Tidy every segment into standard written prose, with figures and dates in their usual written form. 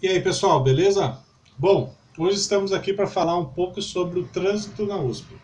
E aí, pessoal, beleza? Bom, hoje estamos aqui para falar um pouco sobre o trânsito na USP.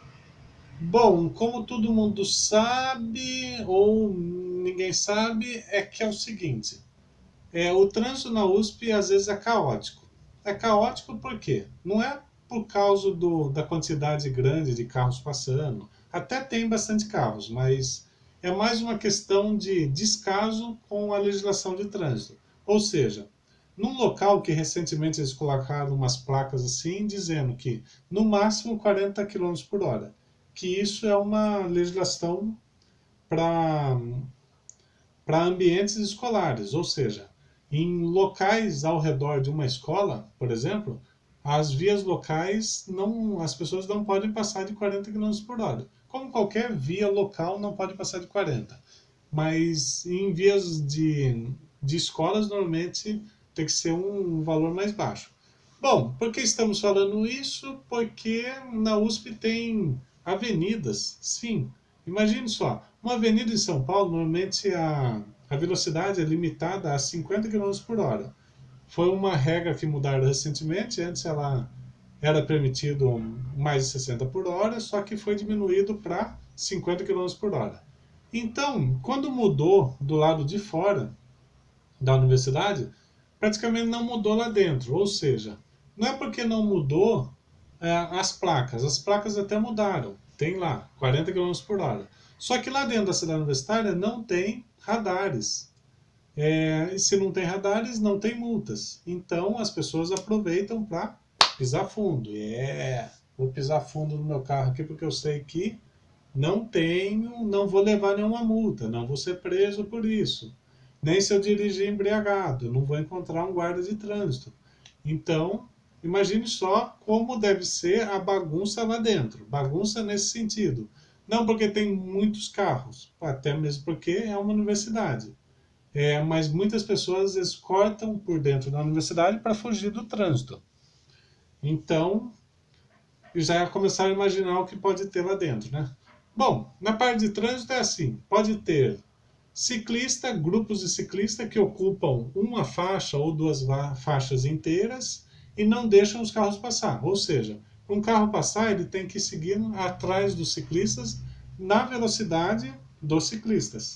Bom, como todo mundo sabe, ou ninguém sabe, é o seguinte: o trânsito na USP às vezes é caótico. É caótico por quê? Não é por causa da quantidade grande de carros passando. Até tem bastante carros, mas é mais uma questão de descaso com a legislação de trânsito. Ou seja, num local que recentemente eles colocaram umas placas assim, dizendo que no máximo 40 km por hora, que isso é uma legislação para ambientes escolares, ou seja, em locais ao redor de uma escola, por exemplo, as vias locais não, as pessoas não podem passar de 40 km por hora. Como qualquer via local não pode passar de 40. Mas em vias de escolas, normalmente tem que ser um valor mais baixo. Bom, por que estamos falando isso? Porque na USP tem avenidas, sim. Imagine só, uma avenida em São Paulo, normalmente a velocidade é limitada a 50 km por hora. Foi uma regra que mudaram recentemente, antes ela era permitido mais de 60 por hora, só que foi diminuído para 50 km por hora. Então, quando mudou do lado de fora da universidade, praticamente não mudou lá dentro. Ou seja, não é porque não mudou as placas até mudaram. Tem lá 40 km por hora. Só que lá dentro da cidade universitária não tem radares. E se não tem radares, não tem multas. Então as pessoas aproveitam para pisar fundo. Vou pisar fundo no meu carro aqui porque eu sei que não vou levar nenhuma multa, não vou ser preso por isso. Nem se eu dirigir embriagado, eu não vou encontrar um guarda de trânsito. Então, imagine só como deve ser a bagunça lá dentro. Bagunça nesse sentido. Não porque tem muitos carros, até mesmo porque é uma universidade. Mas muitas pessoas às vezes cortam por dentro da universidade para fugir do trânsito. Então, já começaram a imaginar o que pode ter lá dentro, né? Bom, na parte de trânsito é assim: pode ter ciclista, grupos de ciclista que ocupam uma faixa ou duas faixas inteiras e não deixam os carros passar. Ou seja, para um carro passar, ele tem que seguir atrás dos ciclistas na velocidade dos ciclistas.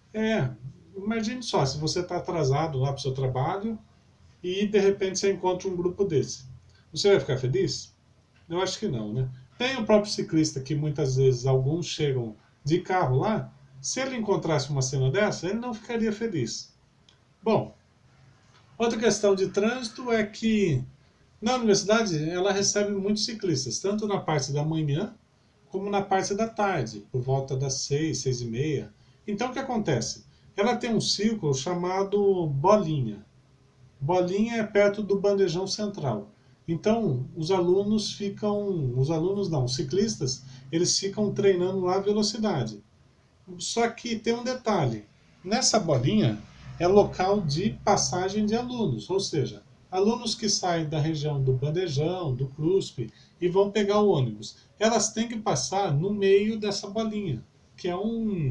Imagine só, se você está atrasado lá para o seu trabalho e de repente você encontra um grupo desse. Você vai ficar feliz? Eu acho que não, né? Tem o próprio ciclista que muitas vezes alguns chegam de carro lá. Se ele encontrasse uma cena dessa, ele não ficaria feliz. Bom, outra questão de trânsito é que na universidade ela recebe muitos ciclistas, tanto na parte da manhã como na parte da tarde, por volta das 6, 6h30. Então o que acontece? Ela tem um círculo chamado bolinha. Bolinha é perto do bandejão central. Então, os ciclistas, eles ficam treinando lá a velocidade. Só que tem um detalhe: nessa bolinha é local de passagem de alunos, ou seja, alunos que saem da região do bandejão, do CRUSP e vão pegar o ônibus. Elas têm que passar no meio dessa bolinha, que é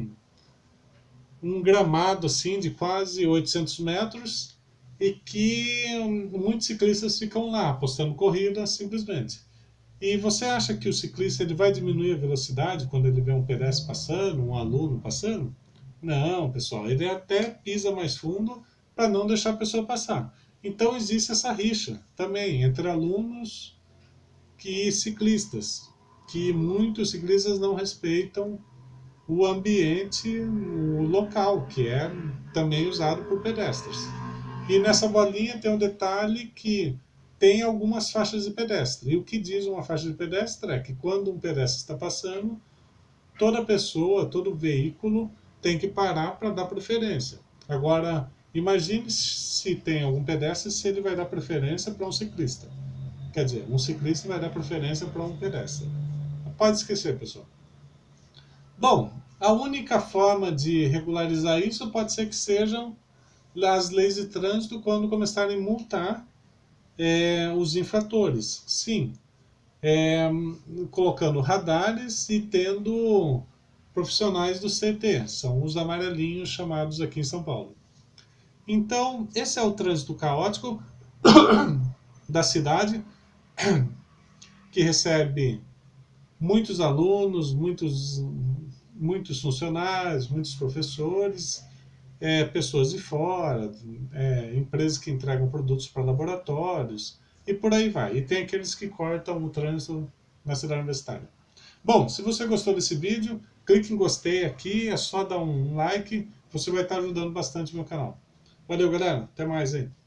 um gramado assim de quase 800 metros e que muitos ciclistas ficam lá apostando corrida simplesmente. E você acha que o ciclista ele vai diminuir a velocidade quando ele vê um pedestre passando, um aluno passando? Não, pessoal, ele até pisa mais fundo para não deixar a pessoa passar. Então existe essa rixa também entre alunos e ciclistas, que muitos ciclistas não respeitam o ambiente, o local, que é também usado por pedestres. E nessa bolinha tem um detalhe que tem algumas faixas de pedestre. E o que diz uma faixa de pedestre é que quando um pedestre está passando, toda pessoa, todo veículo tem que parar para dar preferência. Agora, imagine se tem algum pedestre, se ele vai dar preferência para um ciclista. Quer dizer, um ciclista vai dar preferência para um pedestre. Pode esquecer, pessoal. Bom, a única forma de regularizar isso pode ser que sejam as leis de trânsito quando começarem a multar os infratores. Sim, colocando radares e tendo profissionais do CT, são os amarelinhos chamados aqui em São Paulo. Então, esse é o trânsito caótico. da cidade, que recebe muitos alunos, muitos funcionários, muitos professores, pessoas de fora, empresas que entregam produtos para laboratórios, e por aí vai. E tem aqueles que cortam o trânsito na cidade universitária. Bom, se você gostou desse vídeo, clique em gostei aqui, é só dar um like, você vai estar ajudando bastante o meu canal. Valeu, galera, até mais aí.